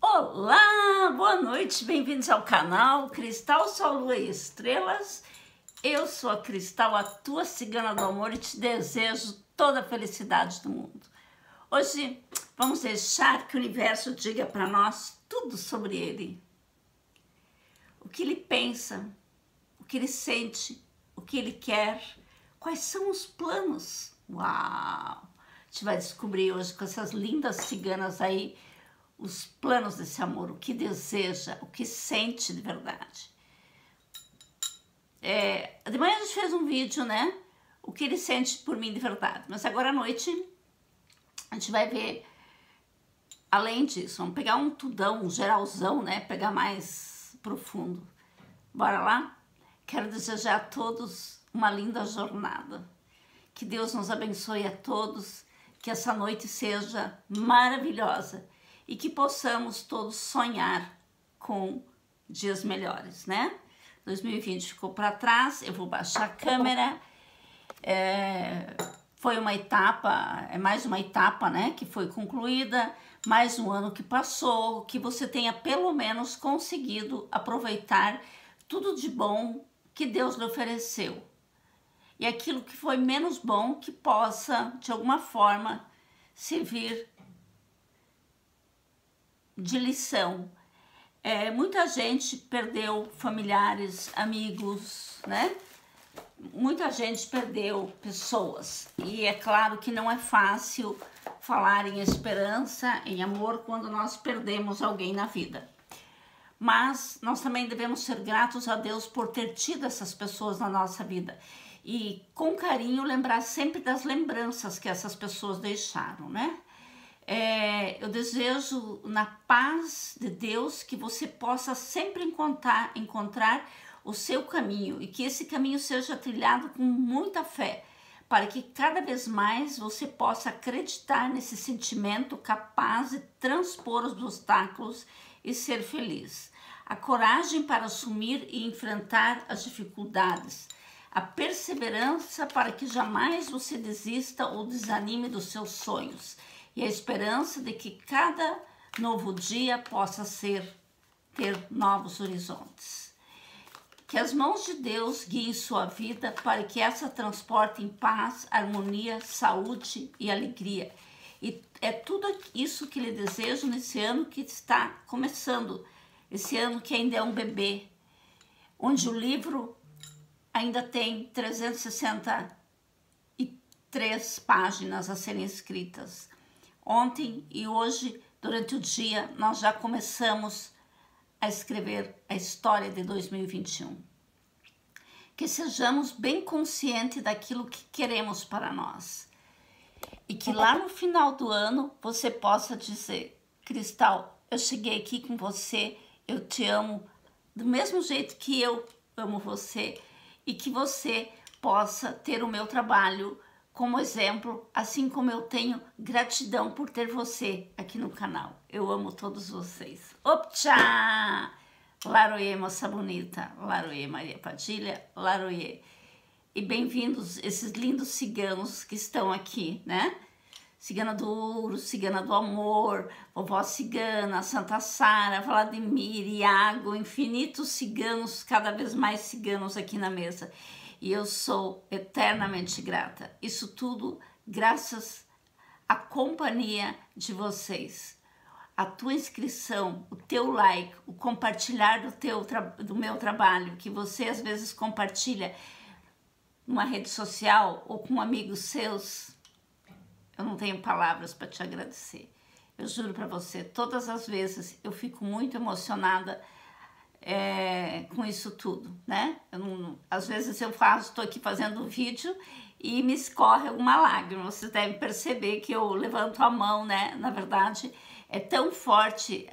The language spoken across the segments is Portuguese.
Olá, boa noite, bem-vindos ao canal Cristal, Sol, Lua e Estrelas. Eu sou a Cristal, a tua cigana do amor, e te desejo toda a felicidade do mundo. Hoje vamos deixar que o universo diga para nós tudo sobre ele. O que ele pensa, o que ele sente, o que ele quer, quais são os planos. Uau! A gente vai descobrir hoje com essas lindas ciganas aí os planos desse amor, o que deseja, o que sente de verdade. De manhã a gente fez um vídeo, né? O que ele sente por mim de verdade. Mas agora à noite a gente vai ver, além disso, vamos pegar um tudão, um geralzão, né? Pegar mais profundo. Bora lá? Quero desejar a todos uma linda jornada. Que Deus nos abençoe a todos, que essa noite seja maravilhosa e que possamos todos sonhar com dias melhores, né? 2020 ficou para trás, eu vou baixar a câmera. Foi uma etapa, mais uma etapa, né, que foi concluída, mais um ano que passou, que você tenha pelo menos conseguido aproveitar tudo de bom que Deus lhe ofereceu. E aquilo que foi menos bom, que possa, de alguma forma, servir de lição. Muita gente perdeu familiares, amigos, né? Muita gente perdeu pessoas. E é claro que não é fácil falar em esperança, em amor, quando nós perdemos alguém na vida. Mas nós também devemos ser gratos a Deus por ter tido essas pessoas na nossa vida. E com carinho lembrar sempre das lembranças que essas pessoas deixaram, né? Eu desejo na paz de Deus que você possa sempre encontrar o seu caminho e que esse caminho seja trilhado com muita fé, para que cada vez mais você possa acreditar nesse sentimento capaz de transpor os obstáculos e ser feliz. A coragem para assumir e enfrentar as dificuldades, a perseverança para que jamais você desista ou desanime dos seus sonhos, e a esperança de que cada novo dia possa ter novos horizontes. Que as mãos de Deus guiem sua vida para que essa transporte em paz, harmonia, saúde e alegria. E é tudo isso que lhe desejo nesse ano que está começando, esse ano que ainda é um bebê, onde o livro ainda tem 363 páginas a serem escritas. Ontem e hoje, durante o dia, nós já começamos a escrever a história de 2021. Que sejamos bem conscientes daquilo que queremos para nós. E que lá no final do ano você possa dizer: Cristal, eu cheguei aqui com você, eu te amo do mesmo jeito que eu amo você. E que você possa ter o meu trabalho como exemplo, assim como eu tenho gratidão por ter você aqui no canal. Eu amo todos vocês. Optcha! Laroie, moça bonita. Laroie, Maria Padilha. Laroie. E bem-vindos esses lindos ciganos que estão aqui, né? Cigana do Ouro, Cigana do Amor, Vovó Cigana, Santa Sara, Vladimir, Iago, infinitos ciganos, cada vez mais ciganos aqui na mesa. E eu sou eternamente grata. Isso tudo graças à companhia de vocês. A tua inscrição, o teu like, o compartilhar do meu trabalho, que você às vezes compartilha numa rede social ou com amigos seus. Eu não tenho palavras para te agradecer. Eu juro para você, todas as vezes eu fico muito emocionada com isso tudo, né? Às vezes eu estou aqui fazendo um vídeo e me escorre alguma lágrima. Vocês devem perceber que eu levanto a mão, né? Na verdade, é tão forte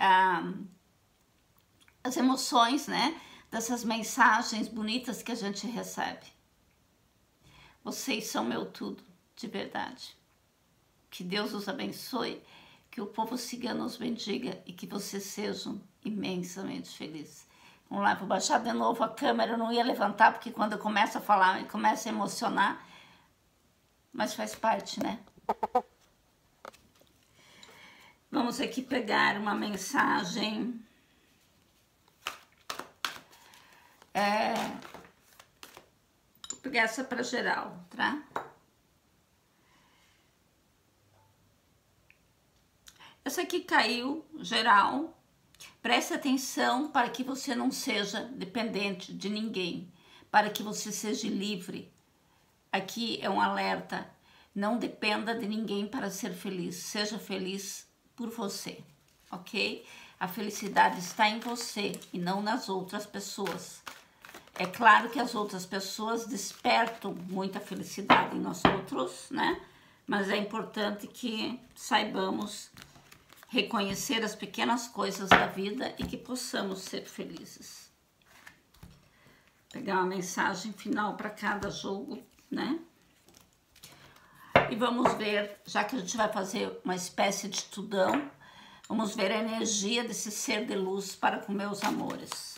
as emoções, né? Dessas mensagens bonitas que a gente recebe. Vocês são meu tudo, de verdade. Que Deus os abençoe, que o povo cigano os bendiga e que vocês sejam imensamente felizes. Vamos lá, vou baixar de novo a câmera, eu não ia levantar, porque quando eu começo a falar, eu começo a emocionar, mas faz parte, né? Vamos aqui pegar uma mensagem. Vou pegar essa para geral, tá? Essa aqui caiu, geral. Preste atenção para que você não seja dependente de ninguém, para que você seja livre. Aqui é um alerta. Não dependa de ninguém para ser feliz. Seja feliz por você, ok? A felicidade está em você e não nas outras pessoas. É claro que as outras pessoas despertam muita felicidade em nós outros, né? Mas é importante que saibamos reconhecer as pequenas coisas da vida e que possamos ser felizes. Pegar uma mensagem final para cada jogo, né? E vamos ver, já que a gente vai fazer uma espécie de estudão, vamos ver a energia desse ser de luz para com meus amores.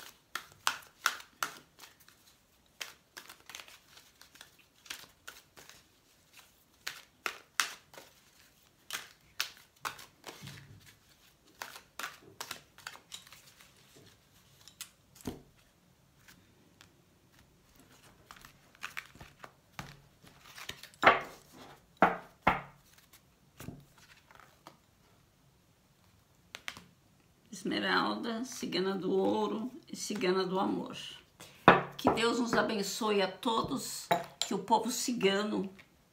Esmeralda, cigana do ouro e cigana do amor. Que Deus nos abençoe a todos, que o povo cigano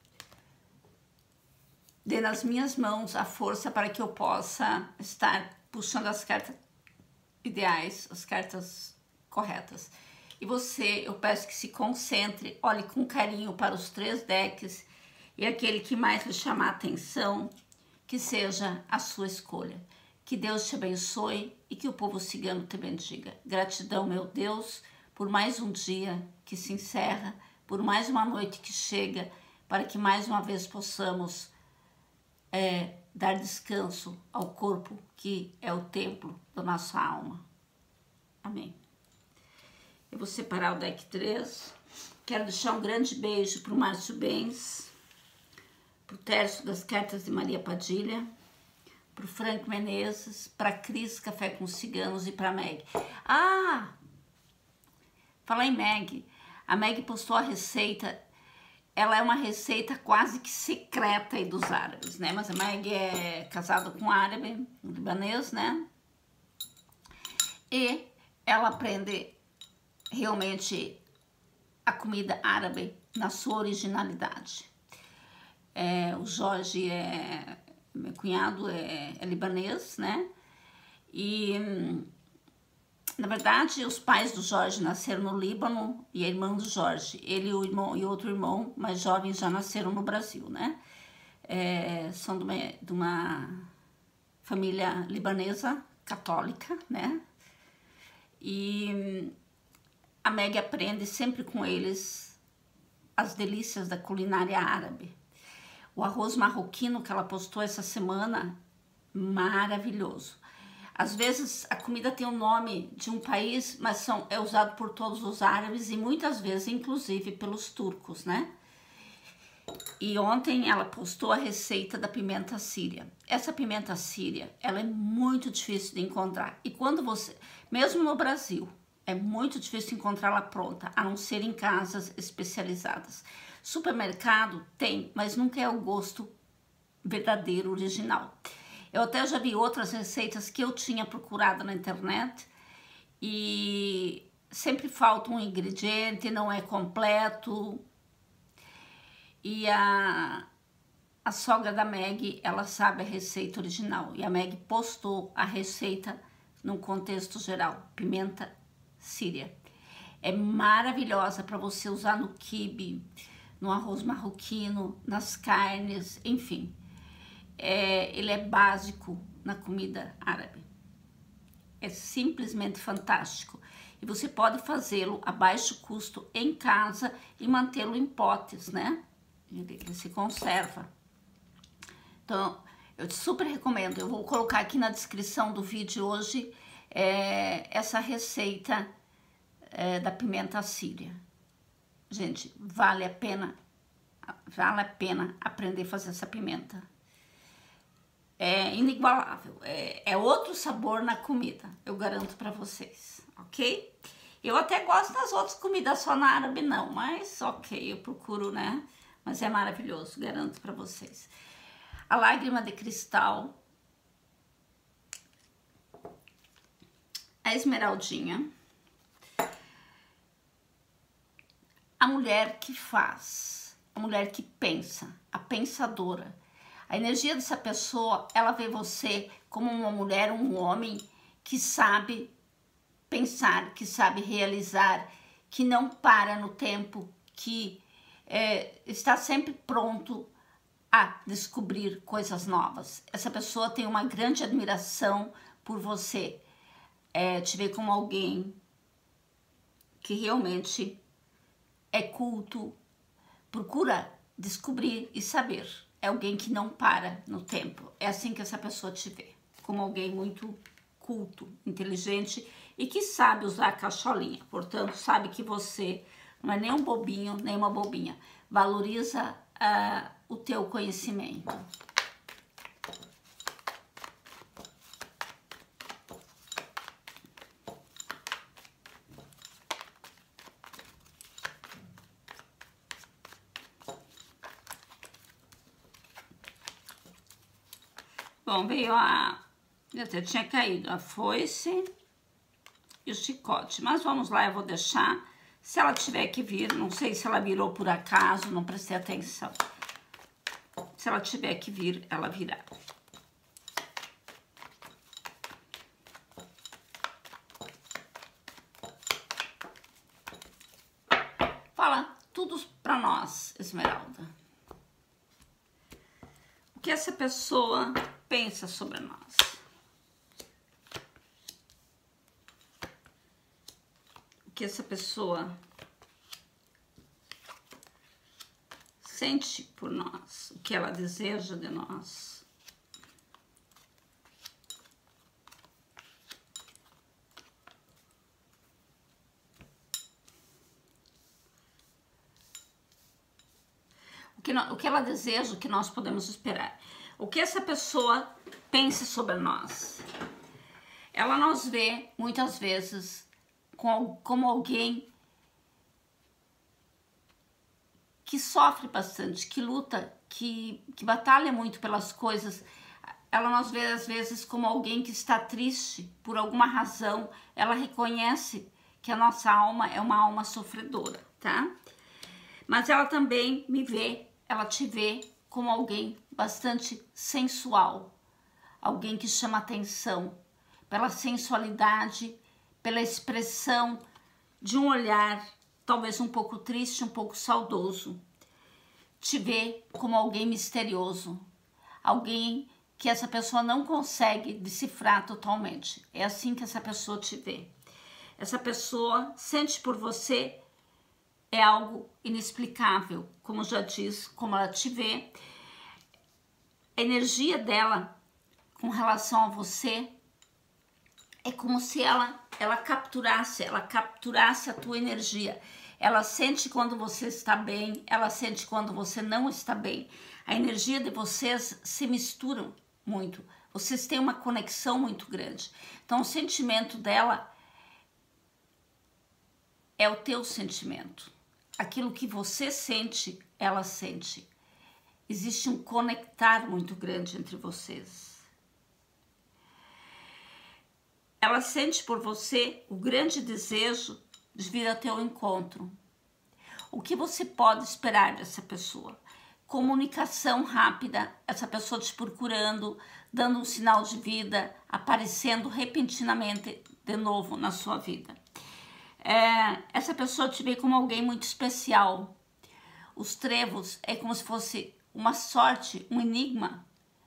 dê nas minhas mãos a força para que eu possa estar puxando as cartas ideais, as cartas corretas. E você, eu peço que se concentre, olhe com carinho para os 3 decks e aquele que mais lhe chamar a atenção, que seja a sua escolha. Que Deus te abençoe e que o povo cigano te bendiga. Gratidão, meu Deus, por mais um dia que se encerra, por mais uma noite que chega, para que mais uma vez possamos dar descanso ao corpo que é o templo da nossa alma. Amém. Eu vou separar o deck 3. Quero deixar um grande beijo para o Márcio Bens, para o Tércio das Cartas de Maria Padilha, para o Frank Menezes, para a Cris Café com Ciganos e para a Meg. Falar em Meg, a Meg postou a receita, ela é uma receita quase que secreta aí dos árabes, né? Mas a Meg é casada com um árabe, um libanês, né? E ela aprende realmente a comida árabe na sua originalidade. O Jorge meu cunhado é libanês, né? E, na verdade, os pais do Jorge nasceram no Líbano e a irmã do Jorge, ele e o irmão e outro irmão mais jovens já nasceram no Brasil, né? São de uma família libanesa católica, né? E a Meg aprende sempre com eles as delícias da culinária árabe. O arroz marroquino que ela postou essa semana, maravilhoso. Às vezes a comida tem o nome de um país, mas é usado por todos os árabes e muitas vezes, inclusive, pelos turcos, né? E ontem ela postou a receita da pimenta síria. Essa pimenta síria, ela é muito difícil de encontrar. E quando você, mesmo no Brasil, é muito difícil encontrá-la pronta, a não ser em casas especializadas. Supermercado tem, mas nunca é o gosto verdadeiro, original. Eu até já vi outras receitas que eu tinha procurado na internet e sempre falta um ingrediente, não é completo. E a sogra da Meg, ela sabe a receita original. E a Meg postou a receita num contexto geral, pimenta síria. É maravilhosa para você usar no quibe, no arroz marroquino, nas carnes, enfim. Ele é básico na comida árabe. É simplesmente fantástico. E você pode fazê-lo a baixo custo em casa e mantê-lo em potes, né? Ele se conserva. Então, eu te super recomendo. Eu vou colocar aqui na descrição do vídeo hoje essa receita da pimenta síria. Gente, vale a pena aprender a fazer essa pimenta. é inigualável, é outro sabor na comida, eu garanto para vocês, ok? Eu até gosto das outras comidas, só na árabe não, mas ok, eu procuro, né? Mas é maravilhoso, garanto para vocês. A lágrima de cristal, a esmeraldinha, a mulher que faz, a mulher que pensa, a pensadora. A energia dessa pessoa, ela vê você como uma mulher, um homem que sabe pensar, que sabe realizar, que não para no tempo, que está sempre pronto a descobrir coisas novas. Essa pessoa tem uma grande admiração por você. Te vê como alguém que realmente é culto, procura descobrir e saber. É alguém que não para no tempo. É assim que essa pessoa te vê, como alguém muito culto, inteligente e que sabe usar a cacholinha. Portanto, sabe que você não é nem um bobinho, nem uma bobinha. Valoriza o teu conhecimento. Bom, veio eu até tinha caído a foice e o chicote. Mas vamos lá, eu vou deixar. Se ela tiver que vir, não sei se ela virou por acaso, não prestei atenção. Se ela tiver que vir, ela virá. Fala tudo pra nós, Esmeralda. O que essa pessoa pensa sobre nós? O que essa pessoa sente por nós? O que ela deseja de nós? O que ela deseja, o que nós podemos esperar? O que essa pessoa pensa sobre nós? Ela nos vê, muitas vezes, como alguém que sofre bastante, que luta, que batalha muito pelas coisas. Ela nos vê, às vezes, como alguém que está triste por alguma razão. Ela reconhece que a nossa alma é uma alma sofredora, tá? Mas ela também me vê, ela te vê como alguém bastante sensual, alguém que chama atenção pela sensualidade, pela expressão de um olhar talvez um pouco triste, um pouco saudoso. Te vê como alguém misterioso, alguém que essa pessoa não consegue decifrar totalmente. É assim que essa pessoa te vê. Essa pessoa sente por você é algo inexplicável, como já diz, como ela te vê. A energia dela com relação a você é como se ela capturasse a tua energia. Ela sente quando você está bem, ela sente quando você não está bem. A energia de vocês se misturam muito. Vocês têm uma conexão muito grande. Então o sentimento dela é o teu sentimento. Aquilo que você sente, ela sente. Existe um conectar muito grande entre vocês. Ela sente por você o grande desejo de vir ao teu encontro. O que você pode esperar dessa pessoa? Comunicação rápida, essa pessoa te procurando, dando um sinal de vida, aparecendo repentinamente de novo na sua vida. Essa pessoa te vê como alguém muito especial. Os trevos é como se fosse uma sorte, um enigma,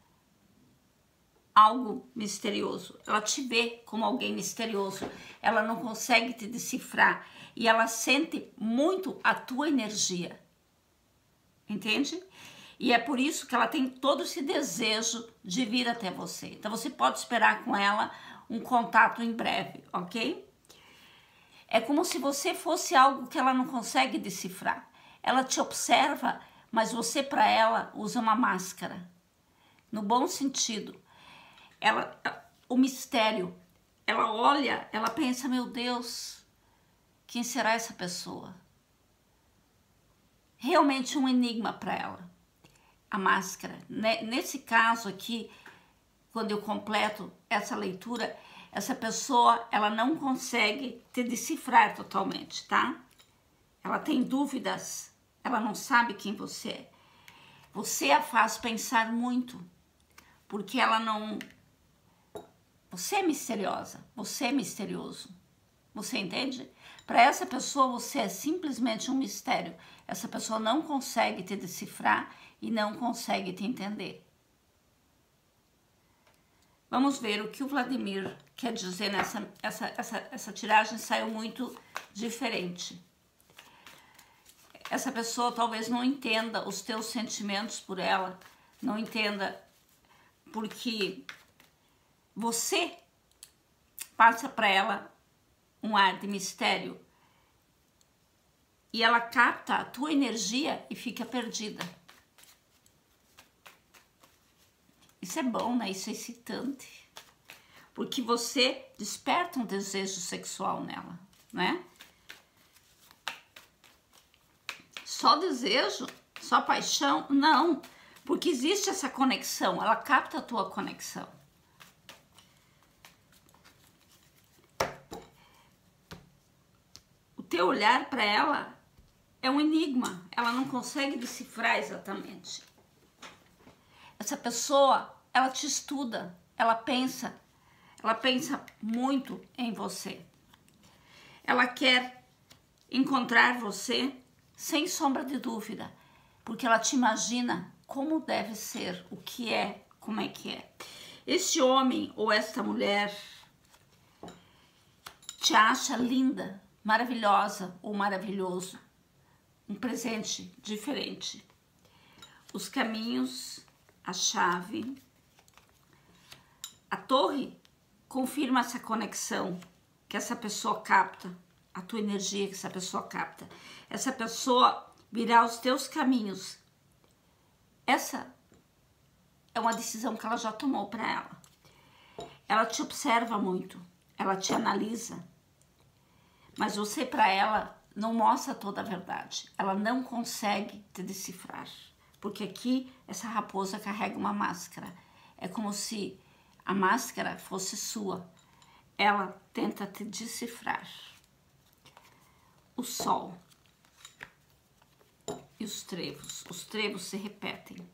algo misterioso. Ela te vê como alguém misterioso. Ela não consegue te decifrar e ela sente muito a tua energia. Entende? E é por isso que ela tem todo esse desejo de vir até você. Então você pode esperar com ela um contato em breve, ok? É como se você fosse algo que ela não consegue decifrar. Ela te observa, mas você para ela usa uma máscara. No bom sentido. o mistério, ela olha, ela pensa, meu Deus, quem será essa pessoa? Realmente um enigma para ela, a máscara. Nesse caso aqui, quando eu completo essa leitura, essa pessoa, ela não consegue te decifrar totalmente, tá? Ela tem dúvidas, ela não sabe quem você é. Você a faz pensar muito, porque ela não... Você é misteriosa, você é misterioso. Você entende? Para essa pessoa, você é simplesmente um mistério. Essa pessoa não consegue te decifrar e não consegue te entender. Vamos ver o que o Vladimir quer dizer nessa essa tiragem. Saiu muito diferente. Essa pessoa talvez não entenda os teus sentimentos por ela, não entenda porque você passa para ela um ar de mistério e ela capta a tua energia e fica perdida. Isso é bom, né? Isso é excitante, porque você desperta um desejo sexual nela, né? Só desejo? Só paixão? Não, porque existe essa conexão, ela capta a tua conexão. O teu olhar para ela é um enigma, ela não consegue decifrar exatamente. Essa pessoa, ela te estuda, ela pensa muito em você. Ela quer encontrar você sem sombra de dúvida, porque ela te imagina como deve ser, o que é, como é que é. Este homem ou esta mulher te acha linda, maravilhosa ou maravilhoso. Um presente diferente. Os caminhos, a chave, a torre confirma essa conexão que essa pessoa capta, a tua energia que essa pessoa capta. Essa pessoa virá os teus caminhos. Essa é uma decisão que ela já tomou para ela. Ela te observa muito, ela te analisa, mas você para ela não mostra toda a verdade. Ela não consegue te decifrar, porque aqui essa raposa carrega uma máscara. É como se a máscara fosse sua. Ela tenta te decifrar. O sol e os trevos se repetem.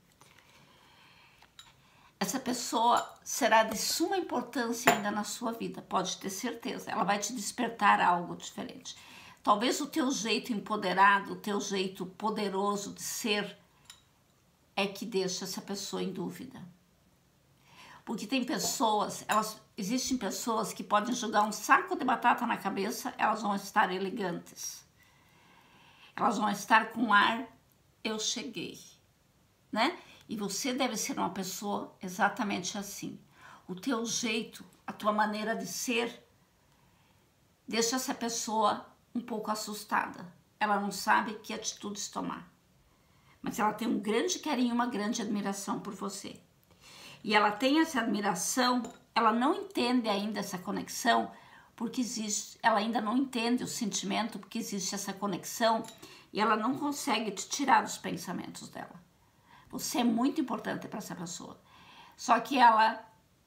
Essa pessoa será de suma importância ainda na sua vida, pode ter certeza. Ela vai te despertar algo diferente. Talvez o teu jeito empoderado, o teu jeito poderoso de ser é que deixa essa pessoa em dúvida. Porque tem pessoas, existem pessoas que podem jogar um saco de batata na cabeça, elas vão estar elegantes. Elas vão estar com ar, eu cheguei, né? E você deve ser uma pessoa exatamente assim. O teu jeito, a tua maneira de ser, deixa essa pessoa um pouco assustada. Ela não sabe que atitudes tomar. Mas ela tem um grande carinho, uma grande admiração por você. E ela tem essa admiração, ela não entende ainda essa conexão, porque existe, ela ainda não entende o sentimento, porque existe essa conexão e ela não consegue te tirar dos pensamentos dela. Você é muito importante para essa pessoa. Só que ela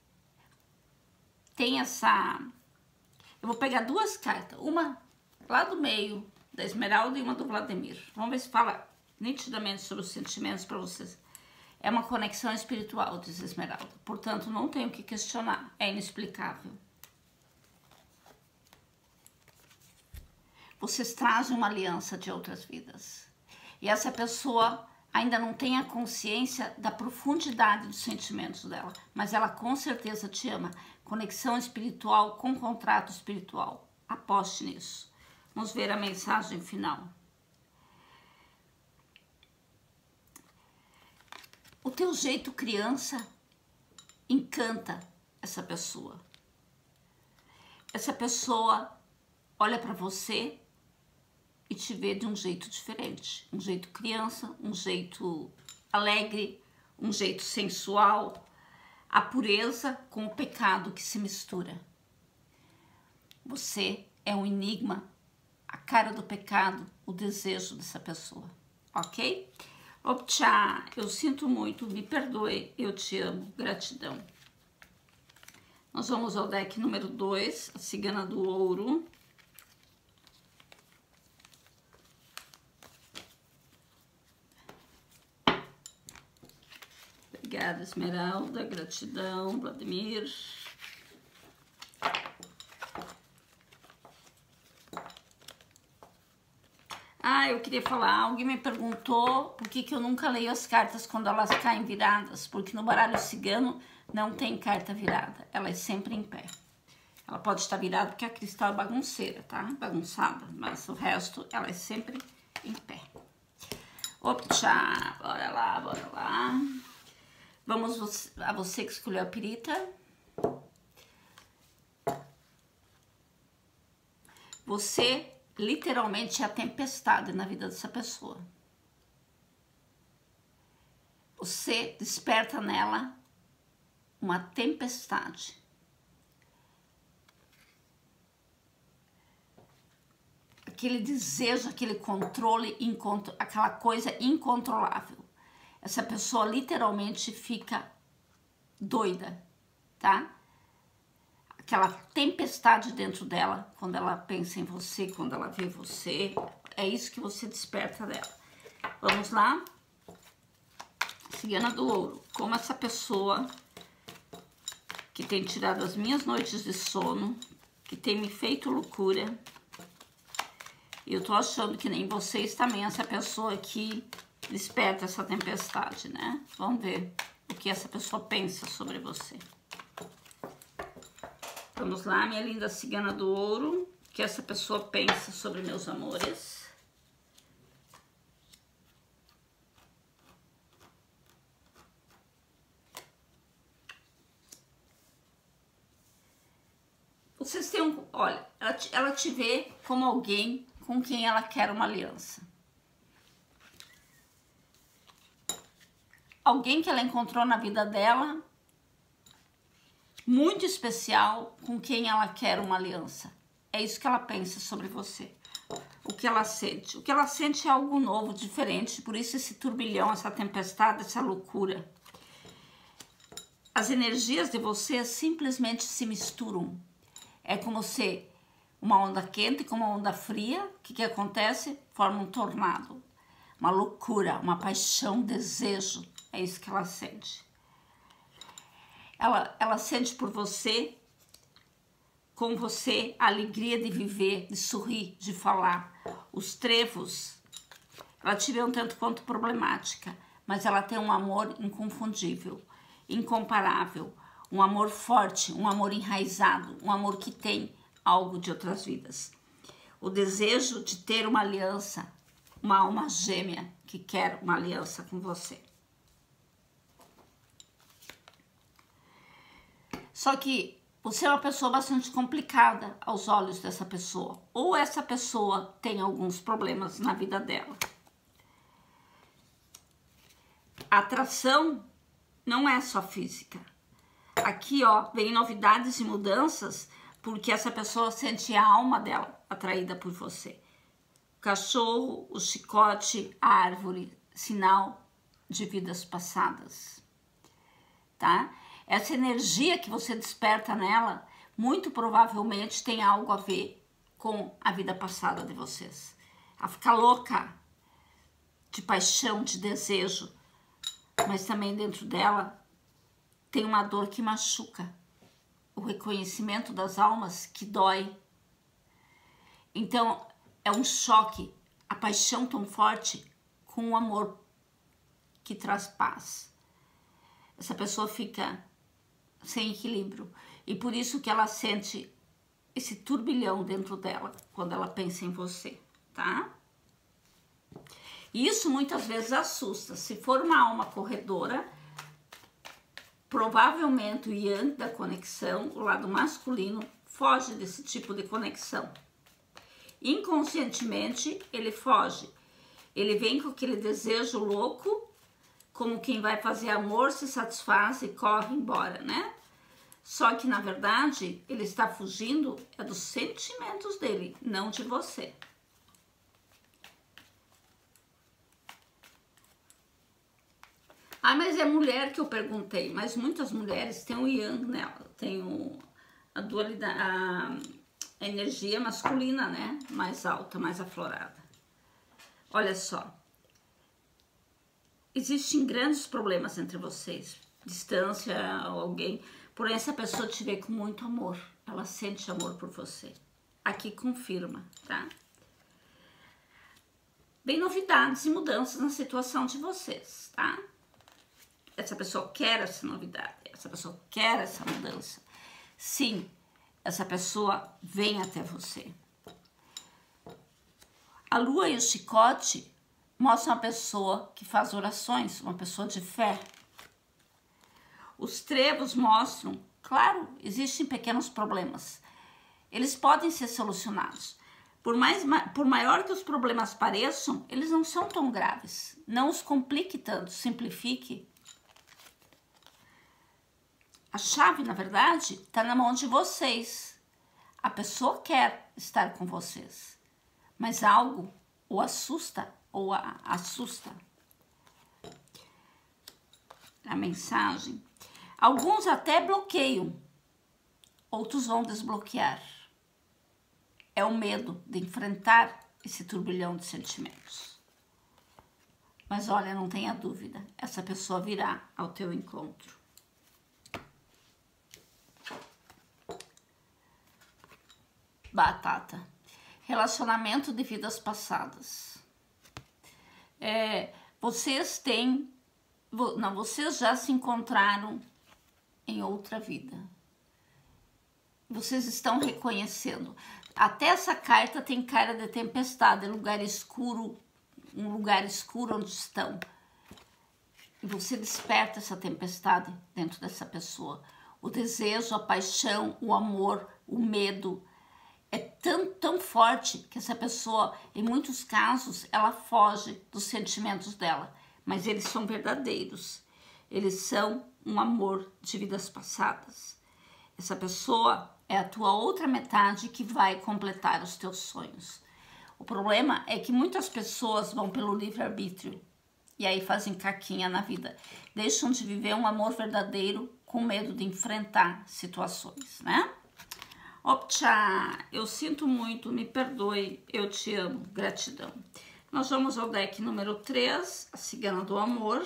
tem essa... Eu vou pegar duas cartas, uma lá do meio da Esmeralda e uma do Vladimir. Vamos ver se fala nitidamente sobre os sentimentos para vocês. É uma conexão espiritual, diz Esmeralda. Portanto, não tenho o que questionar. É inexplicável. Vocês trazem uma aliança de outras vidas. E essa pessoa ainda não tem a consciência da profundidade dos sentimentos dela. Mas ela com certeza te ama. Conexão espiritual com contrato espiritual. Aposte nisso. Vamos ver a mensagem final. O teu jeito criança encanta essa pessoa. Essa pessoa olha para você e te vê de um jeito diferente. Um jeito criança, um jeito alegre, um jeito sensual. a pureza com o pecado que se mistura. Você é um enigma, a cara do pecado, o desejo dessa pessoa, ok? Optcha, eu sinto muito, me perdoe, eu te amo, gratidão. Nós vamos ao deck número 2, a Cigana do Ouro. Obrigada, Esmeralda, gratidão, Vladimir. Eu queria falar, alguém me perguntou por que eu nunca leio as cartas quando elas caem viradas, porque no baralho cigano não tem carta virada, ela é sempre em pé. Ela pode estar virada porque a cristal é bagunceira, tá? Bagunçada, mas o resto ela é sempre em pé. Optcha, bora lá, bora lá. Vamos a você que escolheu a pirita. Você literalmente é a tempestade na vida dessa pessoa. Você desperta nela uma tempestade. Aquele desejo, aquele controle, aquela coisa incontrolável. Essa pessoa literalmente fica doida, tá? Aquela tempestade dentro dela, quando ela pensa em você, quando ela vê você, é isso que você desperta dela. Vamos lá? Cigana do Ouro, como essa pessoa que tem tirado as minhas noites de sono, que tem me feito loucura, e eu tô achando que nem vocês também, essa pessoa que desperta essa tempestade, né? Vamos ver o que essa pessoa pensa sobre você. Vamos lá, minha linda Cigana do Ouro, o que essa pessoa pensa sobre meus amores. Vocês têm olha, ela te vê como alguém com quem ela quer uma aliança. Alguém que ela encontrou na vida dela, muito especial, com quem ela quer uma aliança. É isso que ela pensa sobre você. O que ela sente. O que ela sente é algo novo, diferente, por isso esse turbilhão, essa tempestade, essa loucura. As energias de você simplesmente se misturam. É como se uma onda quente com uma onda fria, o que acontece? Forma um tornado. Uma loucura, uma paixão, desejo. É isso que ela sente. Ela sente por você, com você, a alegria de viver, de sorrir, de falar. Os trevos, ela te vê um tanto quanto problemática, mas ela tem um amor inconfundível, incomparável, um amor forte, um amor enraizado, um amor que tem algo de outras vidas. O desejo de ter uma aliança, uma alma gêmea que quer uma aliança com você. Só que você é uma pessoa bastante complicada aos olhos dessa pessoa. Ou essa pessoa tem alguns problemas na vida dela. A atração não é só física. Aqui, ó, vem novidades e mudanças porque essa pessoa sente a alma dela atraída por você. O cachorro, o chicote, a árvore, sinal de vidas passadas, tá? Essa energia que você desperta nela, muito provavelmente tem algo a ver com a vida passada de vocês. A ficar louca de paixão, de desejo, mas também dentro dela tem uma dor que machuca. O reconhecimento das almas que dói. Então, é um choque, a paixão tão forte com o amor que traz paz. Essa pessoa fica sem equilíbrio. E por isso que ela sente esse turbilhão dentro dela quando ela pensa em você, tá? E isso muitas vezes assusta. Se for uma alma corredora, provavelmente o yang da conexão, o lado masculino, foge desse tipo de conexão. Inconscientemente, ele foge. Ele vem com aquele desejo louco, como quem vai fazer amor, se satisfaz e corre embora, né? Só que, na verdade, ele está fugindo dos sentimentos dele, não de você. Ah, mas é mulher que eu perguntei, mas muitas mulheres têm o yang nela, tem a dualidade, a energia masculina, né? Mais alta, mais aflorada. Olha só, existem grandes problemas entre vocês, distância, alguém, porém essa pessoa te vê com muito amor, ela sente amor por você. Aqui confirma, tá? Vem novidades e mudanças na situação de vocês, tá? Essa pessoa quer essa novidade, essa pessoa quer essa mudança. Sim, essa pessoa vem até você. A lua e o chicote mostram uma pessoa que faz orações, uma pessoa de fé. Os trevos mostram, claro, existem pequenos problemas. Eles podem ser solucionados. Por maior que os problemas pareçam, eles não são tão graves. Não os complique tanto, simplifique. A chave, na verdade, está na mão de vocês. A pessoa quer estar com vocês, mas algo o assusta ou a assusta. A mensagem. Alguns até bloqueiam, outros vão desbloquear. É o medo de enfrentar esse turbilhão de sentimentos. Mas olha, não tenha dúvida, essa pessoa virá ao teu encontro. Batata. Relacionamento de vidas passadas. Vocês já se encontraram em outra vida. Vocês estão reconhecendo. Até essa carta tem cara de tempestade, lugar escuro, um lugar escuro onde estão. E você desperta essa tempestade dentro dessa pessoa. O desejo, a paixão, o amor, o medo é tão forte que essa pessoa, em muitos casos, ela foge dos sentimentos dela. Mas eles são verdadeiros. Eles são um amor de vidas passadas. Essa pessoa é a tua outra metade que vai completar os teus sonhos. O problema é que muitas pessoas vão pelo livre-arbítrio e aí fazem caquinha na vida. Deixam de viver um amor verdadeiro com medo de enfrentar situações, né? Optcha, eu sinto muito, me perdoe, eu te amo, gratidão. Nós vamos ao deck número 3, a Cigana do Amor.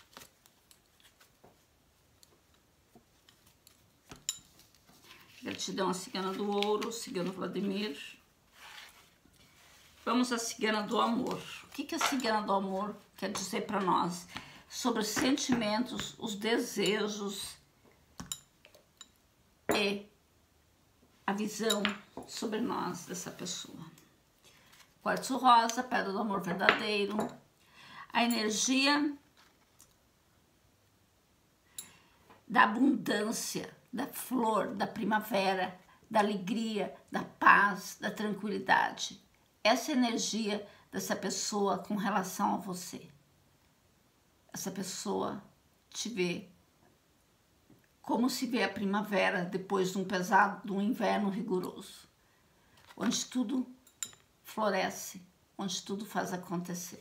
Gratidão, a Cigana do Ouro, Cigano Vladimir. Vamos à Cigana do Amor. O que a Cigana do Amor quer dizer para nós? Sobre os sentimentos, os desejos e a visão sobre nós dessa pessoa. Quartzo rosa, pedra do amor verdadeiro. A energia da abundância, da flor, da primavera, da alegria, da paz, da tranquilidade. Essa energia dessa pessoa com relação a você. Essa pessoa te vê como se vê a primavera depois de um inverno rigoroso, onde tudo floresce, onde tudo faz acontecer.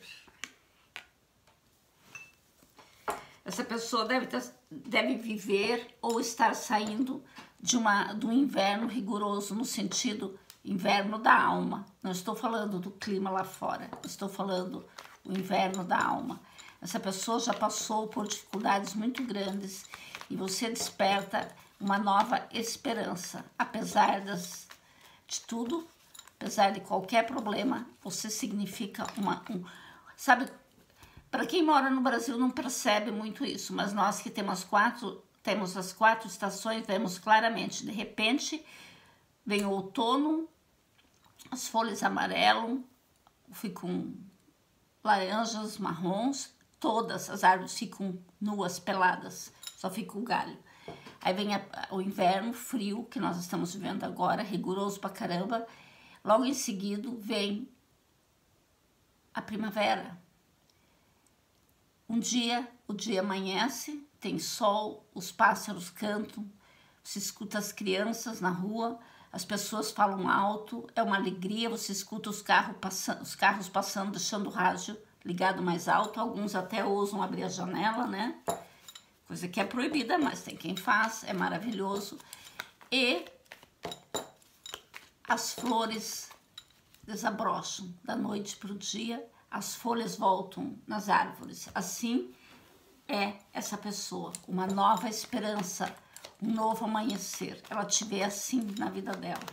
Essa pessoa deve viver ou estar saindo de um inverno rigoroso, no sentido inverno da alma. Não estou falando do clima lá fora, estou falando do inverno da alma. Essa pessoa já passou por dificuldades muito grandes e você desperta uma nova esperança. Apesar de tudo, apesar de qualquer problema, você significa sabe, para quem mora no Brasil não percebe muito isso, mas nós que temos as 4 estações, vemos claramente. De repente, vem o outono, as folhas amarelam, ficam laranjas, marrons, todas as árvores ficam nuas, peladas, só fica o galho. Aí vem o inverno frio, que nós estamos vivendo agora, rigoroso pra caramba. Logo em seguida vem a primavera. Um dia o dia amanhece, tem sol, os pássaros cantam, você escuta as crianças na rua, as pessoas falam alto, é uma alegria, você escuta os carros passando, deixando o rádio ligado mais alto, alguns até ousam abrir a janela, né? Coisa que é proibida, mas tem quem faz, é maravilhoso. E as flores desabrocham da noite para o dia, as folhas voltam nas árvores. Assim é essa pessoa, uma nova esperança, um novo amanhecer. Ela te vê assim na vida dela.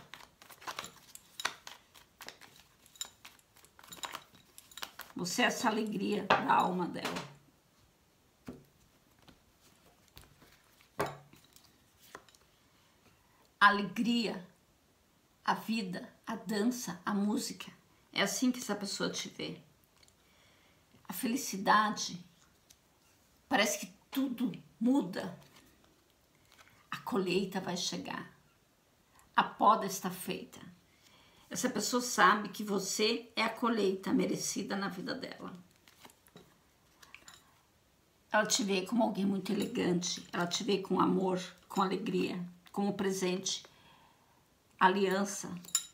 Você é essa alegria da alma dela. A alegria, a vida, a dança, a música. É assim que essa pessoa te vê. A felicidade, parece que tudo muda. A colheita vai chegar. A poda está feita. Essa pessoa sabe que você é a colheita merecida na vida dela. Ela te vê como alguém muito elegante. Ela te vê com amor, com alegria, como presente, aliança.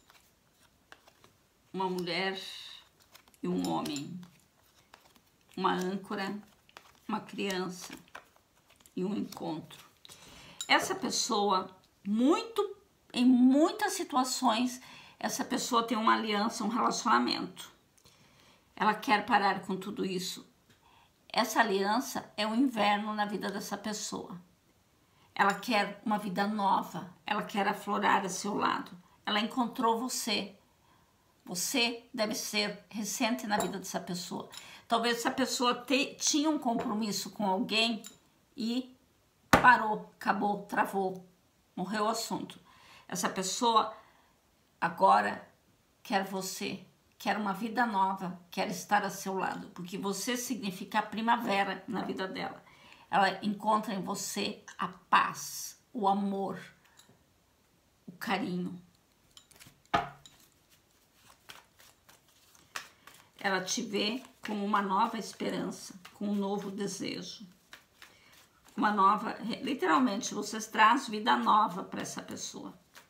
Uma mulher e um homem. Uma âncora, uma criança e um encontro. Essa pessoa, em muitas situações, essa pessoa tem uma aliança, um relacionamento. Ela quer parar com tudo isso. Essa aliança é o inverno na vida dessa pessoa. Ela quer uma vida nova, ela quer aflorar a seu lado. Ela encontrou você. Você deve ser recente na vida dessa pessoa. Talvez essa pessoa tinha um compromisso com alguém e parou, acabou, travou, morreu o assunto. Essa pessoa agora quer você, quer uma vida nova, quer estar a seu lado, porque você significa a primavera na vida dela. Ela encontra em você a paz, o amor, o carinho. Ela te vê como uma nova esperança, com um novo desejo. Uma nova, literalmente, você traz vida nova para essa pessoa.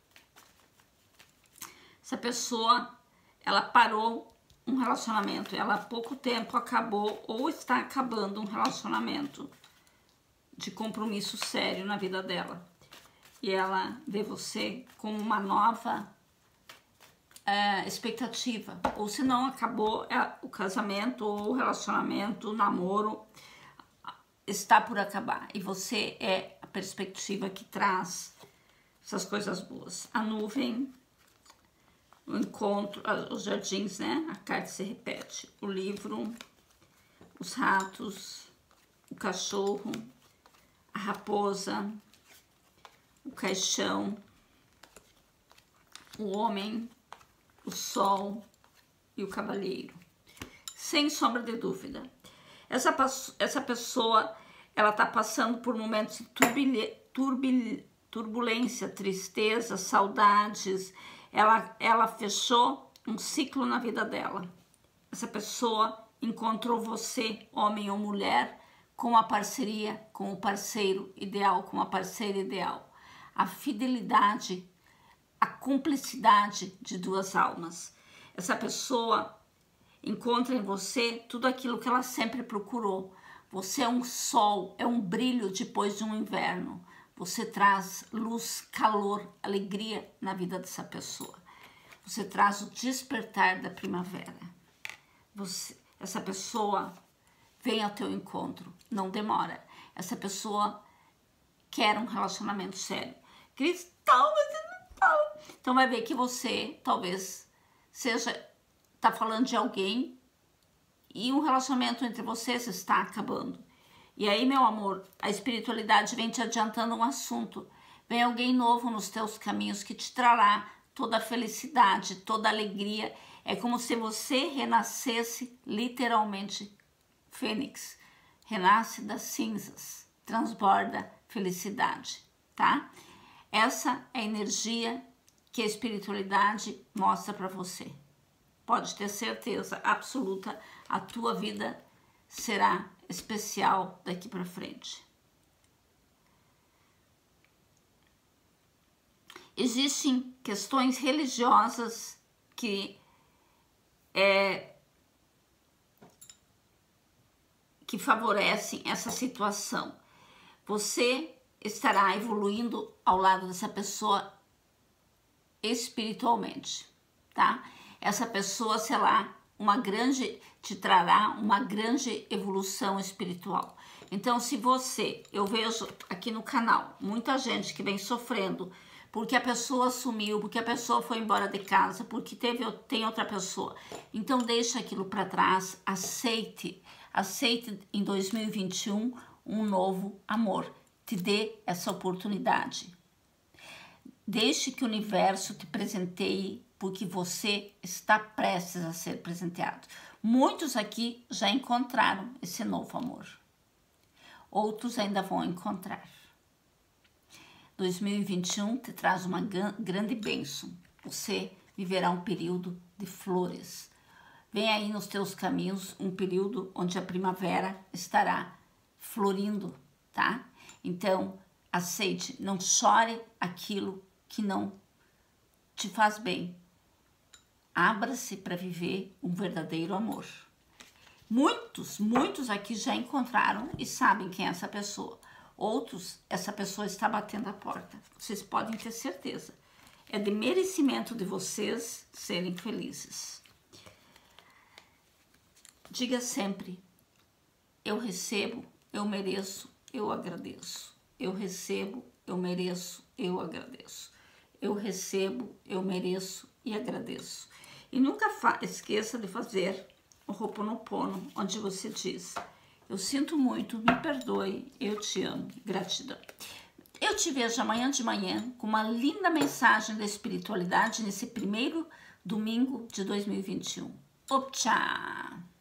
Essa pessoa, ela parou um relacionamento, ela há pouco tempo acabou ou está acabando um relacionamento de compromisso sério na vida dela. E ela vê você como uma nova expectativa. Ou se não acabou o casamento ou o relacionamento, o namoro, está por acabar. E você é a perspectiva que traz essas coisas boas. A nuvem, o encontro, os jardins, né? A carta se repete. O livro, os ratos, o cachorro, a raposa, o caixão, o homem, o sol e o cavalheiro. Sem sombra de dúvida. Essa pessoa, ela está passando por momentos de turbulência, tristeza, saudades. Ela fechou um ciclo na vida dela. Essa pessoa encontrou você, homem ou mulher, com a parceria, com o parceiro ideal, com a parceira ideal. A fidelidade, a cumplicidade de duas almas. Essa pessoa encontra em você tudo aquilo que ela sempre procurou. Você é um sol, é um brilho depois de um inverno. Você traz luz, calor, alegria na vida dessa pessoa. Você traz o despertar da primavera. Essa pessoa vem ao teu encontro, não demora. Essa pessoa quer um relacionamento sério. Cristal, você não fala. Então vai ver que você talvez está falando de alguém e um relacionamento entre vocês está acabando. E aí, meu amor, a espiritualidade vem te adiantando um assunto. Vem alguém novo nos teus caminhos que te trará toda a felicidade, toda a alegria. É como se você renascesse literalmente fênix. Renasce das cinzas, transborda felicidade, tá? Essa é a energia que a espiritualidade mostra para você. Pode ter certeza absoluta, a tua vida será especial daqui para frente. Existem questões religiosas que favorecem essa situação. Você estará evoluindo ao lado dessa pessoa espiritualmente, tá? Essa pessoa, sei lá, te trará uma grande evolução espiritual. Então, se eu vejo aqui no canal, muita gente que vem sofrendo porque a pessoa sumiu, porque a pessoa foi embora de casa, porque tem outra pessoa. Então, deixa aquilo para trás, aceite em 2021 um novo amor. Te dê essa oportunidade. Deixe que o universo te presenteie, porque você está prestes a ser presenteado. Muitos aqui já encontraram esse novo amor. Outros ainda vão encontrar. 2021 te traz uma grande bênção. Você viverá um período de flores. Vem aí nos teus caminhos um período onde a primavera estará florindo, tá? Então, aceite, não chore aquilo que não te faz bem. Abra-se para viver um verdadeiro amor. Muitos aqui já encontraram e sabem quem é essa pessoa. Outros, essa pessoa está batendo a porta. Vocês podem ter certeza. É de merecimento de vocês serem felizes. Diga sempre: eu recebo, eu mereço, eu agradeço. Eu recebo, eu mereço, eu agradeço. Eu recebo, eu mereço e agradeço. E nunca esqueça de fazer o Ho'oponopono, onde você diz: eu sinto muito, me perdoe, eu te amo, gratidão. Eu te vejo amanhã de manhã com uma linda mensagem da espiritualidade nesse primeiro domingo de 2021. Optcha!